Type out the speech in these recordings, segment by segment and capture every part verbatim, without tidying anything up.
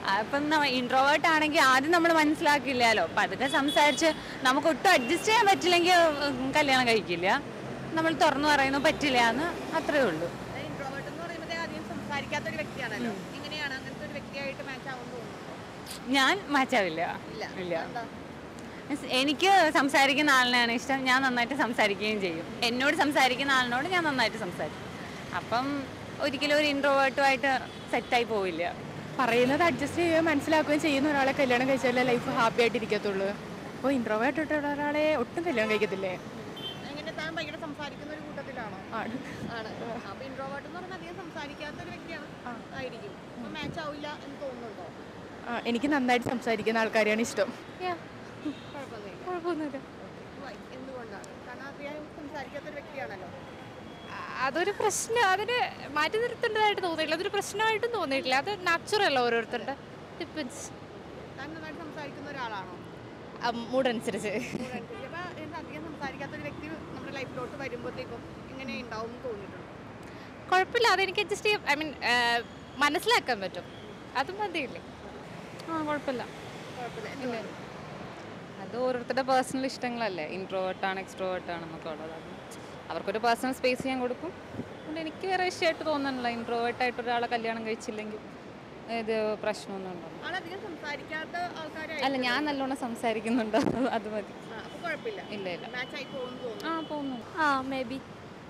അപ്പം ഇൻട്രോവേർട്ട് ആണെങ്കിൽ ആദ്യം നമ്മൾ മനസ്സിലാക്കില്ലല്ലോ. അപ്പം അതൊക്കെ സംസാരിച്ച് നമുക്ക് ഒട്ടും അഡ്ജസ്റ്റ് ചെയ്യാൻ പറ്റില്ലെങ്കിൽ കല്യാണം കഴിക്കില്ല. നമ്മൾ തുറന്നു പറയുന്നു പറ്റില്ല എന്ന് അത്രേ ഉള്ളൂ. ഇൻട്രോവേർട്ട് എന്ന് പറയുമ്പോൾ അധികം സംസാരിക്കാത്ത ഒരു വ്യക്തിയാണല്ലോ. എങ്ങനെയാണ് അങ്ങനത്തെ ഒരു വ്യക്തിയായിട്ട് മാച്ച് ആവുമെന്ന് തോന്നുന്നു? ഞാൻ മാച്ചാവില്ല. ഇല്ല. എനിക്ക് സംസാരിക്കുന്ന ആളിനെയാണ് ഇഷ്ടം. ഞാൻ നന്നായിട്ട് സംസാരിക്കുകയും ചെയ്യും. എന്നോട് സംസാരിക്കുന്ന ആളിനോട് ഞാൻ നന്നായിട്ട് സംസാരിക്കും. അപ്പം ഒരിക്കലും ഒരു ഇൻട്രോവേർട്ടുമായിട്ട് സെറ്റായി പോവില്ല. പറയുന്നത് അഡ്ജസ്റ്റ് ചെയ്യുകയും മനസ്സിലാക്കുകയും ചെയ്യുന്ന ഒരാളെ കല്യാണം കഴിച്ചാലേ ലൈഫ് ഹാപ്പി ആയിട്ടിരിക്കത്തുള്ളൂ. അപ്പോൾ ഇൻട്രോവേർട്ട് ആയിട്ടുള്ള ഒരാളെ ഒട്ടും കല്യാണം കഴിക്കത്തില്ലേ? എങ്ങനെ താൻ ഭയങ്കര സംസാരിക്കുന്ന ഒരു കൂട്ടത്തിലാണോ? ആണ്. ആണ്. അപ്പോൾ ഇൻട്രോവേർട്ട് എന്ന് പറഞ്ഞാൽ അധികം സംസാരിക്കാത്ത ഒരു വ്യക്തിയാണ് ആയിരിക്കും. അപ്പോൾ മാച്ച് ആവില്ല എന്ന് തോന്നുന്നുണ്ടോ? ആ, എനിക്ക് നന്നായിട്ട് സംസാരിക്കുന്ന ആൾക്കാരെയാണ് ഇഷ്ടം. കുഴപ്പമൊന്നുമില്ല. എന്തുകൊണ്ടാണ്? കാരണം അധികം സംസാരിക്കാത്ത ഒരു വ്യക്തിയാണല്ലോ. അതൊരു പ്രശ്നം, അതിന് മാറ്റി നിർത്തേണ്ടതായിട്ട് തോന്നിയിട്ടില്ല. അതൊരു പ്രശ്നമായിട്ടും തോന്നിയിട്ടില്ല. അത് നാച്ചുറൽ ഓരോരുത്തരുടെ ഡിപ്പെൻസ്. താൻ നന്നായിട്ട് സംസാരിക്കുന്ന ഒരാളാണോ? മൂഡനുസരിച്ച്. അപ്പോൾ അധികം സംസാരിക്കാത്ത ഒരു വ്യക്തി നമ്മുടെ ലൈഫിലോട്ട് വരുമ്പോഴത്തേക്കും ഇങ്ങനെ ഉണ്ടാവും എന്ന് തോന്നിയിട്ടുണ്ട്? കുഴപ്പമില്ല, അതെനിക്ക് അഡ്ജസ്റ്റ് ചെയ്യാം. ഐ മീൻ മനസ്സിലാക്കാൻ പറ്റും. അത് മതിയില്ലേ? ആ കുഴപ്പമില്ല. കുഴപ്പമില്ല. അത് ഓരോരുത്തരുടെ പേഴ്സണൽ ഇഷ്ടങ്ങളല്ലേ. ഇൻട്രോവേർട്ടാണ് എക്സ്ട്രോവേർട്ടാണ് എന്നൊക്കെ ഉള്ളത്. അവർക്കൊരു പേഴ്സണൽ സ്പേസ് ഞാൻ കൊടുക്കും. അതുകൊണ്ട് എനിക്ക് വേറെ ഇഷ്ടമായിട്ട് തോന്നുന്നില്ല ഇൻട്രോവേർട്ടായിട്ട് ഒരാളെ കല്യാണം കഴിച്ചില്ലെങ്കിൽ ഇത് പ്രശ്നമൊന്നും ഉണ്ടോ. അല്ല, ഞാൻ നല്ലോണം സംസാരിക്കുന്നുണ്ട്, അത് മതി. ഇല്ല ഇല്ല. ആ പോകുന്നു. ആ മേ ബി.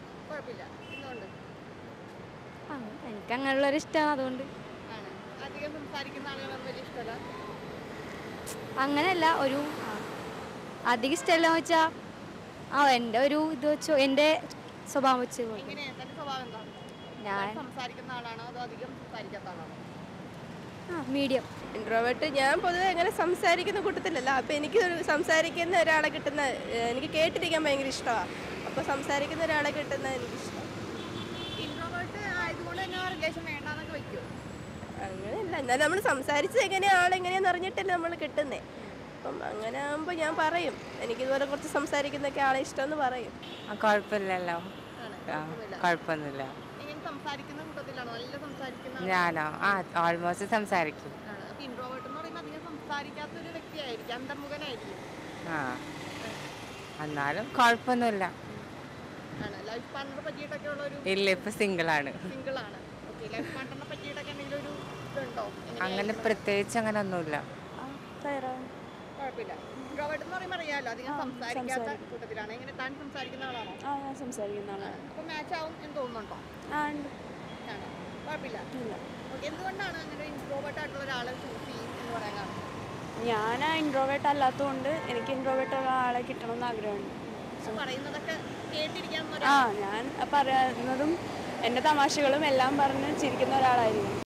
എനിക്ക് അങ്ങനെയുള്ളൊരു ഇഷ്ടമാണ്, അതുകൊണ്ട്. അങ്ങനെയല്ല, ഒരു അധികം ഇഷ്ടമല്ല വെച്ചാൽ ആ എൻ്റെ ഒരു ഇത് വെച്ചോ, എൻ്റെ സ്വഭാവം വെച്ച് ഞാൻ ആ മീഡിയം. ഇൻട്രോവേർട്ട് ഞാൻ പൊതുവെ അങ്ങനെ സംസാരിക്കുന്ന കൂട്ടത്തിലല്ല. അപ്പോൾ എനിക്ക് സംസാരിക്കുന്ന ഒരാളെ കിട്ടുന്ന, എനിക്ക് കേട്ടിരിക്കാൻ ഭയങ്കര ഇഷ്ടമാണ്. അപ്പോൾ സംസാരിക്കുന്ന ഒരാളെ കിട്ടുന്ന എനിക്കിഷ്ടം. അങ്ങനെയല്ല, എന്നാൽ നമ്മൾ സംസാരിച്ചത് എങ്ങനെയാണ് ആളെങ്ങനെയാണെന്ന് അറിഞ്ഞിട്ടല്ലേ നമ്മൾ കിട്ടുന്നത്. അപ്പം അങ്ങനെ ആകുമ്പോൾ ഞാൻ പറയും എനിക്കിതുപോലെ കുറച്ച് സംസാരിക്കുന്നൊക്കെ ആളെ ഇഷ്ടമെന്ന് പറയും. കുഴപ്പമില്ലല്ലോ. കുഴപ്പമൊന്നുമില്ല. ഞാനോ ആ ഓൾമോസ്റ്റ് സംസാരിക്കും. ആ എന്നാലും കുഴപ്പമൊന്നുമില്ല. ഇല്ല, ഇപ്പൊ സിംഗിളാണ്. അങ്ങനെ പ്രത്യേകിച്ച് അങ്ങനെ ഒന്നുമില്ല. ഞാൻ ഇൻട്രോവേർട്ട് അല്ലാത്തതുകൊണ്ട് എനിക്ക് ഇൻട്രോവേർട്ട് ഉള്ള ആളെ കിട്ടണമെന്ന് ആഗ്രഹമുണ്ട്. ആ, ഞാൻ പറയുന്നതും എൻ്റെ തമാശകളും എല്ലാം പറഞ്ഞ് ചിരിക്കുന്ന ഒരാളായിരിക്കും.